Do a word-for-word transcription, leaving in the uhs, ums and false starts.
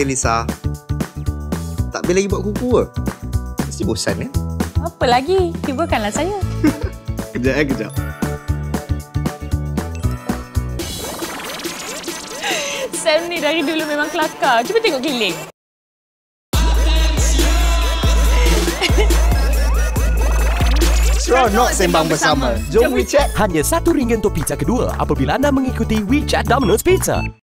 ke Lisa? Tak boleh lagi buat kuku ke? Mesti bosan kan? Apa lagi? Hiburkanlah saya. Kejap eh, kejap. Sam ni dari dulu memang kelakar. Cuba tengok keliling. Seronok sembang bersama. Jom WeChat. Hanya satu ringgit untuk pizza kedua apabila anda mengikuti WeChat Domino's Pizza.